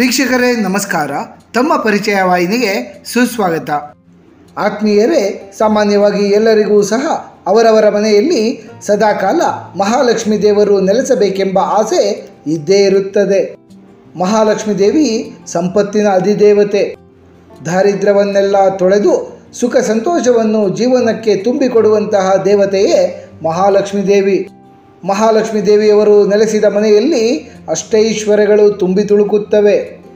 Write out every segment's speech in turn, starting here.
ವೀಕ್ಷಕರೇ ನಮಸ್ಕಾರ. ತಮ್ಮ ಪರಿಚಯ ವಾಹಿನಿಗೆ ಸುಸ್ವಾಗತ. ಆತ್ಮೀಯರೇ, ಸಾಮಾನ್ಯವಾಗಿ ಎಲ್ಲರಿಗೂ ಸಹ ಅವರವರ ಮನೆಯಲ್ಲಿ ಸದಾಕಾಲ ಮಹಾಲಕ್ಷ್ಮೀ ದೇವರು ನೆಲೆಸಬೇಕೆಂಬ ಆಸೆ ಇದ್ದೇ ಇರುತ್ತದೆ. ಮಹಾಲಕ್ಷ್ಮೀ ದೇವಿ ಸಂಪತ್ತಿನ ಅಧಿದೇವತೆ. ದಾರಿದ್ರ್ಯವನ್ನೆಲ್ಲ ತೊಳೆದು ಸುಖ ಸಂತೋಷವನ್ನು ಜೀವನಕ್ಕೆ ತುಂಬಿಕೊಡುವಂತಹ ದೇವತೆಯೇ ಮಹಾಲಕ್ಷ್ಮೀ ದೇವಿ. ಮಹಾಲಕ್ಷ್ಮೀ ದೇವಿಯವರು ನೆಲೆಸಿದ ಮನೆಯಲ್ಲಿ ಅಷ್ಟೈಶ್ವರ್ಯಗಳು ತುಂಬಿ ತುಳುಕುತ್ತವೆ.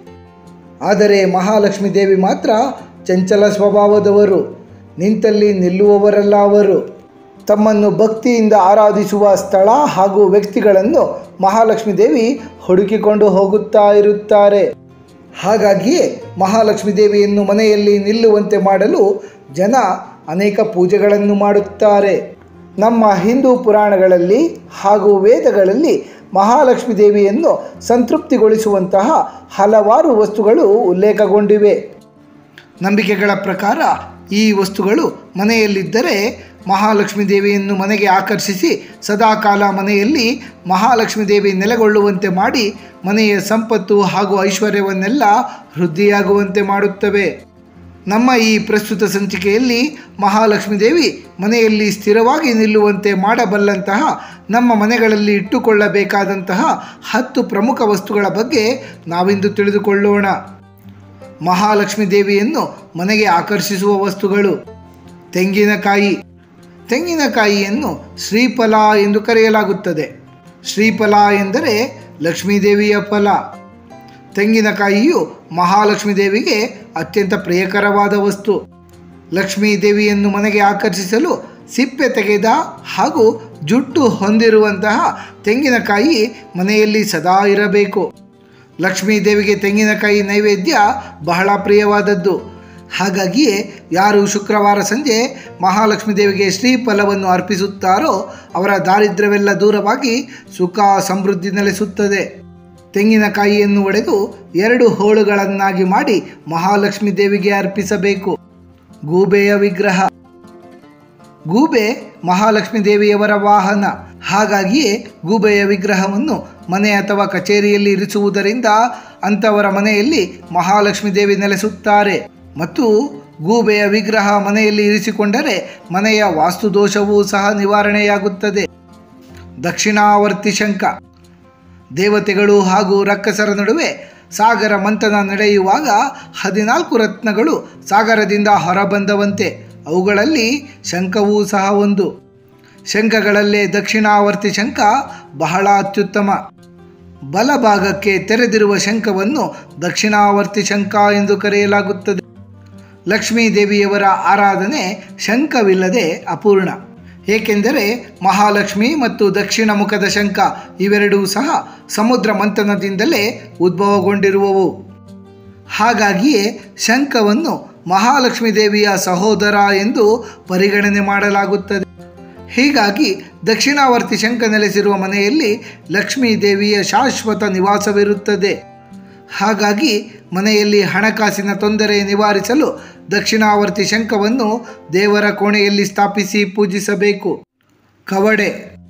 ಆದರೆ ಮಹಾಲಕ್ಷ್ಮೀ ದೇವಿ ಮಾತ್ರ ಚಂಚಲ ಸ್ವಭಾವದವರು. ನಿಂತಲ್ಲಿ ನಿಲ್ಲುವವರಲ್ಲ ಅವರು. ತಮ್ಮನ್ನು ಭಕ್ತಿಯಿಂದ ಆರಾಧಿಸುವ ಸ್ಥಳ ಹಾಗೂ ವ್ಯಕ್ತಿಗಳನ್ನು ಮಹಾಲಕ್ಷ್ಮೀ ದೇವಿ ಹುಡುಕಿಕೊಂಡು ಹೋಗುತ್ತಾ ಇರುತ್ತಾರೆ. ಹಾಗಾಗಿಯೇ ಮಹಾಲಕ್ಷ್ಮೀ ದೇವಿಯನ್ನು ಮನೆಯಲ್ಲಿ ನಿಲ್ಲುವಂತೆ ಮಾಡಲು ಜನ ಅನೇಕ ಪೂಜೆಗಳನ್ನು ಮಾಡುತ್ತಾರೆ. ನಮ್ಮ ಹಿಂದೂ ಪುರಾಣಗಳಲ್ಲಿ ಹಾಗೂ ವೇದಗಳಲ್ಲಿ ಮಹಾಲಕ್ಷ್ಮೀ ದೇವಿಯನ್ನು ಸಂತೃಪ್ತಿಗೊಳಿಸುವಂತಹ ಹಲವಾರು ವಸ್ತುಗಳು ಉಲ್ಲೇಖಗೊಂಡಿವೆ. ನಂಬಿಕೆಗಳ ಪ್ರಕಾರ ಈ ವಸ್ತುಗಳು ಮನೆಯಲ್ಲಿದ್ದರೆ ಮಹಾಲಕ್ಷ್ಮೀ ದೇವಿಯನ್ನು ಮನೆಗೆ ಆಕರ್ಷಿಸಿ ಸದಾಕಾಲ ಮನೆಯಲ್ಲಿ ಮಹಾಲಕ್ಷ್ಮೀ ದೇವಿ ನೆಲೆಗೊಳ್ಳುವಂತೆ ಮಾಡಿ ಮನೆಯ ಸಂಪತ್ತು ಹಾಗೂ ಐಶ್ವರ್ಯವನ್ನೆಲ್ಲ ವೃದ್ಧಿಯಾಗುವಂತೆ ಮಾಡುತ್ತವೆ. ನಮ್ಮ ಈ ಪ್ರಸ್ತುತ ಸಂಚಿಕೆಯಲ್ಲಿ ಮಹಾಲಕ್ಷ್ಮೀ ದೇವಿ ಮನೆಯಲ್ಲಿ ಸ್ಥಿರವಾಗಿ ನಿಲ್ಲುವಂತೆ ಮಾಡಬಲ್ಲಂತಹ ನಮ್ಮ ಮನೆಗಳಲ್ಲಿ ಇಟ್ಟುಕೊಳ್ಳಬೇಕಾದಂತಹ 10 ಪ್ರಮುಖ ವಸ್ತುಗಳ ಬಗ್ಗೆ ನಾವಿಂದು ತಿಳಿದುಕೊಳ್ಳೋಣ. ಮಹಾಲಕ್ಷ್ಮೀ ದೇವಿಯನ್ನು ಮನೆಗೆ ಆಕರ್ಷಿಸುವ ವಸ್ತುಗಳು. ತೆಂಗಿನಕಾಯಿ. ತೆಂಗಿನಕಾಯಿಯನ್ನು ಶ್ರೀಫಲ ಎಂದು ಕರೆಯಲಾಗುತ್ತದೆ. ಶ್ರೀಫಲ ಎಂದರೆ ಲಕ್ಷ್ಮೀದೇವಿಯ ಫಲ. ತೆಂಗಿನಕಾಯಿಯು ಮಹಾಲಕ್ಷ್ಮೀ ದೇವಿಗೆ ಅತ್ಯಂತ ಪ್ರಿಯಕರವಾದ ವಸ್ತು. ಲಕ್ಷ್ಮೀ ದೇವಿಯನ್ನು ಮನೆಗೆ ಆಕರ್ಷಿಸಲು ಸಿಪ್ಪೆ ತೆಗೆದ ಹಾಗೂ ಜುಟ್ಟು ಹೊಂದಿರುವಂತಹ ತೆಂಗಿನಕಾಯಿ ಮನೆಯಲ್ಲಿ ಸದಾ ಇರಬೇಕು. ಲಕ್ಷ್ಮೀ ದೇವಿಗೆ ತೆಂಗಿನಕಾಯಿ ನೈವೇದ್ಯ ಬಹಳ ಪ್ರಿಯವಾದದ್ದು. ಹಾಗಾಗಿಯೇ ಯಾರು ಶುಕ್ರವಾರ ಸಂಜೆ ಮಹಾಲಕ್ಷ್ಮೀ ದೇವಿಗೆ ಶ್ರೀಫಲವನ್ನು ಅರ್ಪಿಸುತ್ತಾರೋ ಅವರ ದಾರಿದ್ರ್ಯವೆಲ್ಲ ದೂರವಾಗಿ ಸುಖ ಸಮೃದ್ಧಿ ನೆಲೆಸುತ್ತದೆ. ತೆಂಗಿನಕಾಯಿಯನ್ನು ಒಡೆದು 2 ಹೋಳುಗಳನ್ನಾಗಿ ಮಾಡಿ ಮಹಾಲಕ್ಷ್ಮೀ ದೇವಿಗೆ ಅರ್ಪಿಸಬೇಕು. ಗೂಬೆಯ ವಿಗ್ರಹ. ಗೂಬೆ ಮಹಾಲಕ್ಷ್ಮೀ ದೇವಿಯವರ ವಾಹನ. ಹಾಗಾಗಿಯೇ ಗೂಬೆಯ ವಿಗ್ರಹವನ್ನು ಮನೆ ಅಥವಾ ಕಚೇರಿಯಲ್ಲಿ ಇರಿಸುವುದರಿಂದ ಅಂಥವರ ಮನೆಯಲ್ಲಿ ಮಹಾಲಕ್ಷ್ಮೀ ದೇವಿ ನೆಲೆಸುತ್ತಾರೆ. ಮತ್ತು ಗೂಬೆಯ ವಿಗ್ರಹ ಮನೆಯಲ್ಲಿ ಇರಿಸಿಕೊಂಡರೆ ಮನೆಯ ವಾಸ್ತುದೋಷವೂ ಸಹ ನಿವಾರಣೆಯಾಗುತ್ತದೆ. ದಕ್ಷಿಣಾವರ್ತಿ ಶಂಖ. ದೇವತೆಗಳು ಹಾಗೂ ರಕ್ಕಸರ ನಡುವೆ ಸಾಗರ ಮಂಥನ ನಡೆಯುವಾಗ 14 ರತ್ನಗಳು ಸಾಗರದಿಂದ ಹೊರಬಂದವಂತೆ. ಅವುಗಳಲ್ಲಿ ಶಂಖವೂ ಸಹ ಒಂದು. ಶಂಖಗಳಲ್ಲೇ ದಕ್ಷಿಣಾವರ್ತಿ ಶಂಖ ಬಹಳ ಅತ್ಯುತ್ತಮ. ಬಲಭಾಗಕ್ಕೆ ತೆರೆದಿರುವ ಶಂಖವನ್ನು ದಕ್ಷಿಣಾವರ್ತಿ ಶಂಖ ಎಂದು ಕರೆಯಲಾಗುತ್ತದೆ. ಲಕ್ಷ್ಮೀ ದೇವಿಯವರ ಆರಾಧನೆ ಶಂಖವಿಲ್ಲದೆ ಅಪೂರ್ಣ. ಏಕೆಂದರೆ ಮಹಾಲಕ್ಷ್ಮಿ ಮತ್ತು ದಕ್ಷಿಣ ಮುಖದ ಶಂಖ ಇವೆರಡೂ ಸಹ ಸಮುದ್ರ ಮಂಥನದಿಂದಲೇ ಉದ್ಭವಗೊಂಡಿರುವವು. ಹಾಗಾಗಿಯೇ ಶಂಖವನ್ನು ಮಹಾಲಕ್ಷ್ಮೀ ದೇವಿಯ ಸಹೋದರ ಎಂದು ಪರಿಗಣನೆ ಮಾಡಲಾಗುತ್ತದೆ. ಹೀಗಾಗಿ ದಕ್ಷಿಣಾವರ್ತಿ ಶಂಖ ನೆಲೆಸಿರುವ ಮನೆಯಲ್ಲಿ ಲಕ್ಷ್ಮೀ ದೇವಿಯ ಶಾಶ್ವತ ನಿವಾಸವಿರುತ್ತದೆ. ಹಾಗಾಗಿ ಮನೆಯಲ್ಲಿ ಹಣಕಾಸಿನ ತೊಂದರೆ ನಿವಾರಿಸಲು ದಕ್ಷಿಣಾವರ್ತಿ ಶಂಖವನ್ನು ದೇವರ ಕೋಣೆಯಲ್ಲಿ ಸ್ಥಾಪಿಸಿ ಪೂಜಿಸಬೇಕು. ಕವಡೆ.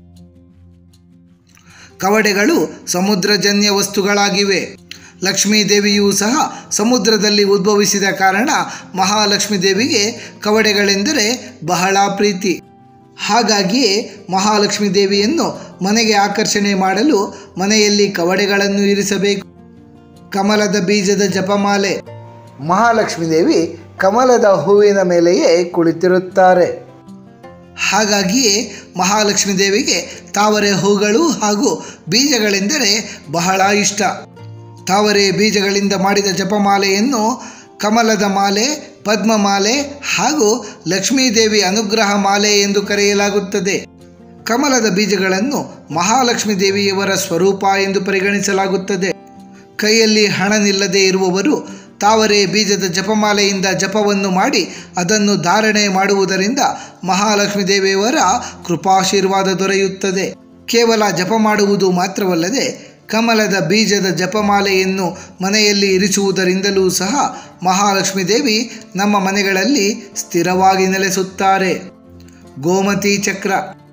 ಕವಡೆಗಳು ಸಮುದ್ರಜನ್ಯ ವಸ್ತುಗಳಾಗಿವೆ. ಲಕ್ಷ್ಮೀ ದೇವಿಯೂ ಸಹ ಸಮುದ್ರದಲ್ಲಿ ಉದ್ಭವಿಸಿದ ಕಾರಣ ಮಹಾಲಕ್ಷ್ಮೀ ದೇವಿಗೆ ಕವಡೆಗಳೆಂದರೆ ಬಹಳ ಪ್ರೀತಿ. ಹಾಗಾಗಿಯೇ ಮಹಾಲಕ್ಷ್ಮೀ ದೇವಿಯನ್ನು ಮನೆಗೆ ಆಕರ್ಷಣೆ ಮಾಡಲು ಮನೆಯಲ್ಲಿ ಕವಡೆಗಳನ್ನು ಇರಿಸಬೇಕು. ಕಮಲದ ಬೀಜದ ಜಪಮಾಲೆ. ಮಹಾಲಕ್ಷ್ಮೀ ದೇವಿ ಕಮಲದ ಹೂವಿನ ಮೇಲೆಯೇ ಕುಳಿತಿರುತ್ತಾರೆ. ಹಾಗಾಗಿಯೇ ಮಹಾಲಕ್ಷ್ಮೀ ದೇವಿಗೆ ತಾವರೆ ಹೂಗಳು ಹಾಗೂ ಬೀಜಗಳೆಂದರೆ ಬಹಳ ಇಷ್ಟ. ತಾವರೆ ಬೀಜಗಳಿಂದ ಮಾಡಿದ ಜಪಮಾಲೆಯನ್ನು ಕಮಲದ ಮಾಲೆ, ಪದ್ಮಮಾಲೆ ಹಾಗೂ ಲಕ್ಷ್ಮೀದೇವಿ ಅನುಗ್ರಹ ಮಾಲೆ ಎಂದು ಕರೆಯಲಾಗುತ್ತದೆ. ಕಮಲದ ಬೀಜಗಳನ್ನು ಮಹಾಲಕ್ಷ್ಮೀ ದೇವಿಯವರ ಸ್ವರೂಪ ಎಂದು ಪರಿಗಣಿಸಲಾಗುತ್ತದೆ. ಕೈಯಲ್ಲಿ ಹಣ ನಿಲ್ಲದೆ ಇರುವವರು ತಾವರೆ ಬೀಜದ ಜಪಮಾಲೆಯಿಂದ ಜಪವನ್ನು ಮಾಡಿ ಅದನ್ನು ಧಾರಣೆ ಮಾಡುವುದರಿಂದ ಮಹಾಲಕ್ಷ್ಮೀ ದೇವಿಯವರ ಕೃಪಾಶೀರ್ವಾದ ದೊರೆಯುತ್ತದೆ. ಕೇವಲ ಜಪ ಮಾಡುವುದು ಮಾತ್ರವಲ್ಲದೆ ಕಮಲದ ಬೀಜದ ಜಪಮಾಲೆಯನ್ನು ಮನೆಯಲ್ಲಿ ಇರಿಸುವುದರಿಂದಲೂ ಸಹ ಮಹಾಲಕ್ಷ್ಮೀ ದೇವಿ ನಮ್ಮ ಮನೆಗಳಲ್ಲಿ ಸ್ಥಿರವಾಗಿ ನೆಲೆಸುತ್ತಾರೆ. ಗೋಮತಿ ಚಕ್ರ.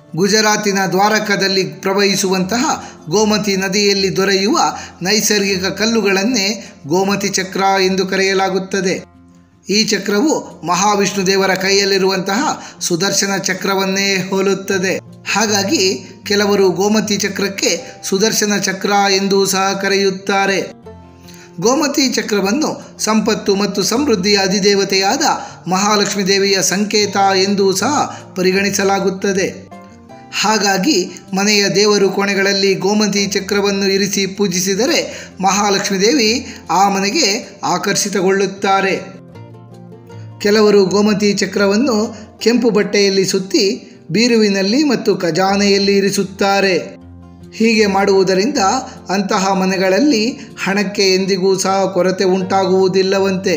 ಗುಜರಾತಿನ ದ್ವಾರಕದಲ್ಲಿ ಪ್ರವಹಿಸುವಂತಹ ಗೋಮತಿ ನದಿಯಲ್ಲಿ ದೊರೆಯುವ ನೈಸರ್ಗಿಕ ಕಲ್ಲುಗಳನ್ನೇ ಗೋಮತಿ ಚಕ್ರ ಎಂದು ಕರೆಯಲಾಗುತ್ತದೆ. ಈ ಚಕ್ರವು ಮಹಾವಿಷ್ಣು ದೇವರ ಕೈಯಲ್ಲಿರುವಂತಹ ಸುದರ್ಶನ ಚಕ್ರವನ್ನೇ ಹೋಲುತ್ತದೆ. ಹಾಗಾಗಿ ಕೆಲವರು ಗೋಮತಿ ಚಕ್ರಕ್ಕೆ ಸುದರ್ಶನ ಚಕ್ರ ಎಂದೂ ಸಹ ಕರೆಯುತ್ತಾರೆ. ಗೋಮತಿ ಚಕ್ರವನ್ನು ಸಂಪತ್ತು ಮತ್ತು ಸಮೃದ್ಧಿಯ ಅಧಿದೇವತೆಯಾದ ಮಹಾಲಕ್ಷ್ಮೀ ದೇವಿಯ ಸಂಕೇತ ಎಂದೂ ಸಹ ಪರಿಗಣಿಸಲಾಗುತ್ತದೆ. ಹಾಗಾಗಿ ಮನೆಯ ದೇವರು ಕೋಣೆಗಳಲ್ಲಿ ಗೋಮತಿ ಚಕ್ರವನ್ನು ಇರಿಸಿ ಪೂಜಿಸಿದರೆ ಮಹಾಲಕ್ಷ್ಮೀ ದೇವಿ ಆ ಮನೆಗೆ ಆಕರ್ಷಿತಗೊಳ್ಳುತ್ತಾರೆ. ಕೆಲವರು ಗೋಮತಿ ಚಕ್ರವನ್ನು ಕೆಂಪು ಬಟ್ಟೆಯಲ್ಲಿ ಸುತ್ತಿ ಬೀರುವಿನಲ್ಲಿ ಮತ್ತು ಖಜಾನೆಯಲ್ಲಿ ಇರಿಸುತ್ತಾರೆ. ಹೀಗೆ ಮಾಡುವುದರಿಂದ ಅಂತಹ ಮನೆಗಳಲ್ಲಿ ಹಣಕ್ಕೆ ಎಂದಿಗೂ ಸಹ ಕೊರತೆ ಉಂಟಾಗುವುದಿಲ್ಲವಂತೆ.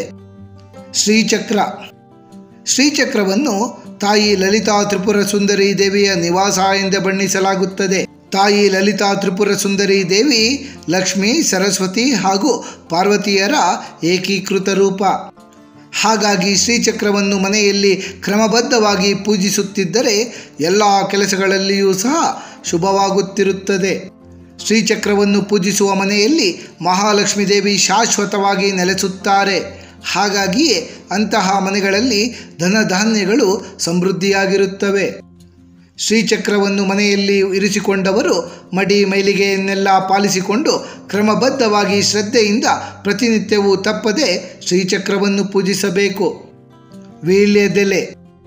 ಶ್ರೀಚಕ್ರವನ್ನು ತಾಯಿ ಲಲಿತಾ ತ್ರಿಪುರ ಸುಂದರಿ ದೇವಿಯ ನಿವಾಸ ಎಂದೇ ಬಣ್ಣಿಸಲಾಗುತ್ತದೆ. ತಾಯಿ ಲಲಿತಾ ತ್ರಿಪುರ ಸುಂದರಿ ದೇವಿ ಲಕ್ಷ್ಮೀ, ಸರಸ್ವತಿ ಹಾಗೂ ಪಾರ್ವತಿಯರ ಏಕೀಕೃತ ರೂಪ. ಹಾಗಾಗಿ ಶ್ರೀಚಕ್ರವನ್ನು ಮನೆಯಲ್ಲಿ ಕ್ರಮಬದ್ಧವಾಗಿ ಪೂಜಿಸುತ್ತಿದ್ದರೆ ಎಲ್ಲ ಕೆಲಸಗಳಲ್ಲಿಯೂ ಸಹ ಶುಭವಾಗುತ್ತಿರುತ್ತದೆ. ಶ್ರೀಚಕ್ರವನ್ನು ಪೂಜಿಸುವ ಮನೆಯಲ್ಲಿ ಮಹಾಲಕ್ಷ್ಮೀ ದೇವಿ ಶಾಶ್ವತವಾಗಿ ನೆಲೆಸುತ್ತಾರೆ. ಹಾಗಾಗಿಯೇ ಅಂತಹ ಮನೆಗಳಲ್ಲಿ ಧನಧಾನ್ಯಗಳು ಸಮೃದ್ಧಿಯಾಗಿರುತ್ತವೆ. ಶ್ರೀಚಕ್ರವನ್ನು ಮನೆಯಲ್ಲಿ ಇರಿಸಿಕೊಂಡವರು ಮಡಿ ಮೈಲಿಗೆಯನ್ನೆಲ್ಲ ಪಾಲಿಸಿಕೊಂಡು ಕ್ರಮಬದ್ಧವಾಗಿ ಶ್ರದ್ಧೆಯಿಂದ ಪ್ರತಿನಿತ್ಯವೂ ತಪ್ಪದೆ ಶ್ರೀಚಕ್ರವನ್ನು ಪೂಜಿಸಬೇಕು. ವೀಳ್ಯದೆಲೆ.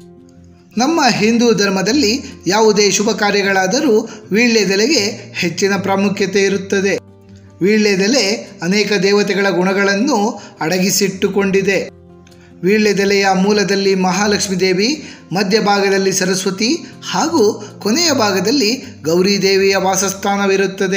ನಮ್ಮ ಹಿಂದೂ ಧರ್ಮದಲ್ಲಿ ಯಾವುದೇ ಶುಭ ಕಾರ್ಯಗಳಾದರೂ ವೀಳ್ಯದೆಲೆಗೆ ಹೆಚ್ಚಿನ ಪ್ರಾಮುಖ್ಯತೆ ಇರುತ್ತದೆ. ವೀಳ್ಯದೆಲೆ ಅನೇಕ ದೇವತೆಗಳ ಗುಣಗಳನ್ನು ಅಡಗಿಸಿಟ್ಟುಕೊಂಡಿದೆ. ವೀಳ್ಯದೆಲೆಯ ಮೂಲದಲ್ಲಿ ಮಹಾಲಕ್ಷ್ಮೀ ದೇವಿ, ಮಧ್ಯಭಾಗದಲ್ಲಿ ಸರಸ್ವತಿ ಹಾಗೂ ಕೊನೆಯ ಭಾಗದಲ್ಲಿ ಗೌರಿ ದೇವಿಯ ವಾಸಸ್ಥಾನವಿರುತ್ತದೆ.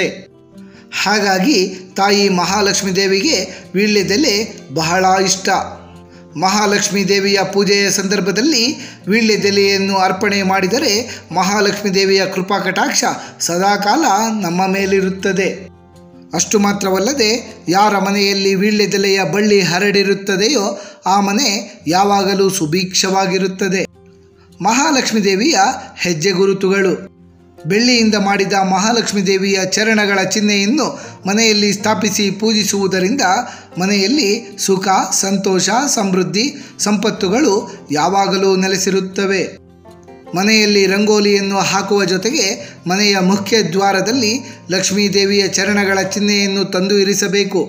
ಹಾಗಾಗಿ ತಾಯಿ ಮಹಾಲಕ್ಷ್ಮೀ ದೇವಿಗೆ ವೀಳ್ಯದೆಲೆ ಬಹಳ ಇಷ್ಟ. ಮಹಾಲಕ್ಷ್ಮೀ ದೇವಿಯ ಪೂಜೆಯ ಸಂದರ್ಭದಲ್ಲಿ ವೀಳ್ಯದೆಲೆಯನ್ನು ಅರ್ಪಣೆ ಮಾಡಿದರೆ ಮಹಾಲಕ್ಷ್ಮೀ ದೇವಿಯ ಕೃಪಾ ಕಟಾಕ್ಷ ಸದಾಕಾಲ ನಮ್ಮ ಮೇಲಿರುತ್ತದೆ. ಅಷ್ಟು ಮಾತ್ರವಲ್ಲದೆ ಯಾರ ಮನೆಯಲ್ಲಿ ವೀಳ್ಯದೆಲೆಯ ಬಳ್ಳಿ ಹರಡಿರುತ್ತದೆಯೋ ಆ ಮನೆ ಯಾವಾಗಲೂ ಸುಭಿಕ್ಷವಾಗಿರುತ್ತದೆ. ಮಹಾಲಕ್ಷ್ಮೀ ದೇವಿಯ ಹೆಜ್ಜೆ ಗುರುತುಗಳು. ಬೆಳ್ಳಿಯಿಂದ ಮಾಡಿದ ಮಹಾಲಕ್ಷ್ಮೀ ದೇವಿಯ ಚರಣಗಳ ಚಿಹ್ನೆಯನ್ನು ಮನೆಯಲ್ಲಿ ಸ್ಥಾಪಿಸಿ ಪೂಜಿಸುವುದರಿಂದ ಮನೆಯಲ್ಲಿ ಸುಖ, ಸಂತೋಷ, ಸಮೃದ್ಧಿ, ಸಂಪತ್ತುಗಳು ಯಾವಾಗಲೂ ನೆಲೆಸಿರುತ್ತವೆ. ಮನೆಯಲ್ಲಿ ರಂಗೋಲಿಯನ್ನು ಹಾಕುವ ಜೊತೆಗೆ ಮನೆಯ ಮುಖ್ಯ ದ್ವಾರದಲ್ಲಿ ಲಕ್ಷ್ಮೀ ದೇವಿಯ ಚರಣಗಳ ಚಿಹ್ನೆಯನ್ನು ತಂದು ಇರಿಸಬೇಕು.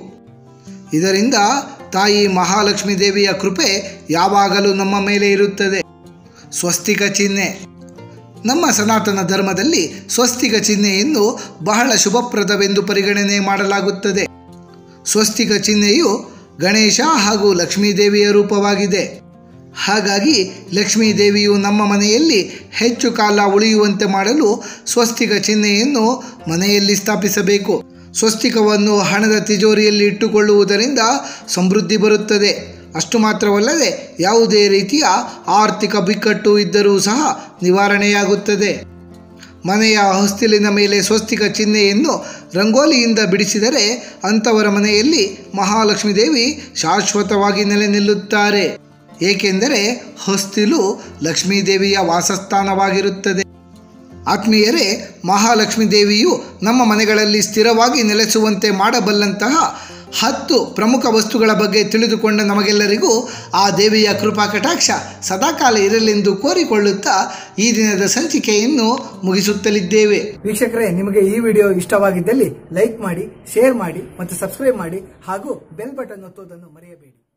ಇದರಿಂದ ತಾಯಿ ಮಹಾಲಕ್ಷ್ಮೀ ದೇವಿಯ ಕೃಪೆ ಯಾವಾಗಲೂ ನಮ್ಮ ಮೇಲೆ ಇರುತ್ತದೆ. ಸ್ವಸ್ತಿಕ ಚಿಹ್ನೆ. ನಮ್ಮ ಸನಾತನ ಧರ್ಮದಲ್ಲಿ ಸ್ವಸ್ತಿಕ ಚಿಹ್ನೆಯನ್ನು ಬಹಳ ಶುಭಪ್ರದವೆಂದು ಪರಿಗಣನೆ ಮಾಡಲಾಗುತ್ತದೆ. ಸ್ವಸ್ತಿಕ ಚಿಹ್ನೆಯು ಗಣೇಶ ಹಾಗೂ ಲಕ್ಷ್ಮೀ ದೇವಿಯ ರೂಪವಾಗಿದೆ. ಹಾಗಾಗಿ ಲಕ್ಷ್ಮೀ ದೇವಿಯು ನಮ್ಮ ಮನೆಯಲ್ಲಿ ಹೆಚ್ಚು ಕಾಲ ಉಳಿಯುವಂತೆ ಮಾಡಲು ಸ್ವಸ್ತಿಕ ಚಿಹ್ನೆಯನ್ನು ಮನೆಯಲ್ಲಿ ಸ್ಥಾಪಿಸಬೇಕು. ಸ್ವಸ್ತಿಕವನ್ನು ಹಣದ ತಿಜೋರಿಯಲ್ಲಿ ಇಟ್ಟುಕೊಳ್ಳುವುದರಿಂದ ಸಮೃದ್ಧಿ ಬರುತ್ತದೆ. ಅಷ್ಟು ಮಾತ್ರವಲ್ಲದೆ ಯಾವುದೇ ರೀತಿಯ ಆರ್ಥಿಕ ಬಿಕ್ಕಟ್ಟು ಇದ್ದರೂ ಸಹ ನಿವಾರಣೆಯಾಗುತ್ತದೆ. ಮನೆಯ ಹೊಸ್ತಿಲಿನ ಮೇಲೆ ಸ್ವಸ್ತಿಕ ಚಿಹ್ನೆಯನ್ನು ರಂಗೋಲಿಯಿಂದ ಬಿಡಿಸಿದರೆ ಅಂಥವರ ಮನೆಯಲ್ಲಿ ಮಹಾಲಕ್ಷ್ಮೀ ದೇವಿ ಶಾಶ್ವತವಾಗಿ ನೆಲೆ ನಿಲ್ಲುತ್ತಾರೆ. ಏಕೆಂದರೆ ಹೊಸ್ತಿಲು ಲಕ್ಷ್ಮೀ ದೇವಿಯ ವಾಸಸ್ಥಾನವಾಗಿರುತ್ತದೆ. ಆತ್ಮೀಯರೇ, ಮಹಾಲಕ್ಷ್ಮೀ ದೇವಿಯು ನಮ್ಮ ಮನೆಗಳಲ್ಲಿ ಸ್ಥಿರವಾಗಿ ನೆಲೆಸುವಂತೆ ಮಾಡಬಲ್ಲಂತಹ 10 ಪ್ರಮುಖ ವಸ್ತುಗಳ ಬಗ್ಗೆ ತಿಳಿದುಕೊಂಡ ನಮಗೆಲ್ಲರಿಗೂ ಆ ದೇವಿಯ ಕೃಪಾ ಕಟಾಕ್ಷ ಸದಾಕಾಲ ಇರಲೆಂದು ಕೋರಿಕೊಳ್ಳುತ್ತಾ ಈ ದಿನದ ಸಂಚಿಕೆಯನ್ನು ಮುಗಿಸುತ್ತಲಿದ್ದೇವೆ. ವೀಕ್ಷಕರೇ, ನಿಮಗೆ ಈ ವಿಡಿಯೋ ಇಷ್ಟವಾಗಿದ್ದಲ್ಲಿ ಲೈಕ್ ಮಾಡಿ, ಶೇರ್ ಮಾಡಿ ಮತ್ತು ಸಬ್ಸ್ಕ್ರೈಬ್ ಮಾಡಿ ಹಾಗೂ ಬೆಲ್ ಬಟನ್ ಒತ್ತುವುದನ್ನು ಮರೆಯಬೇಡಿ.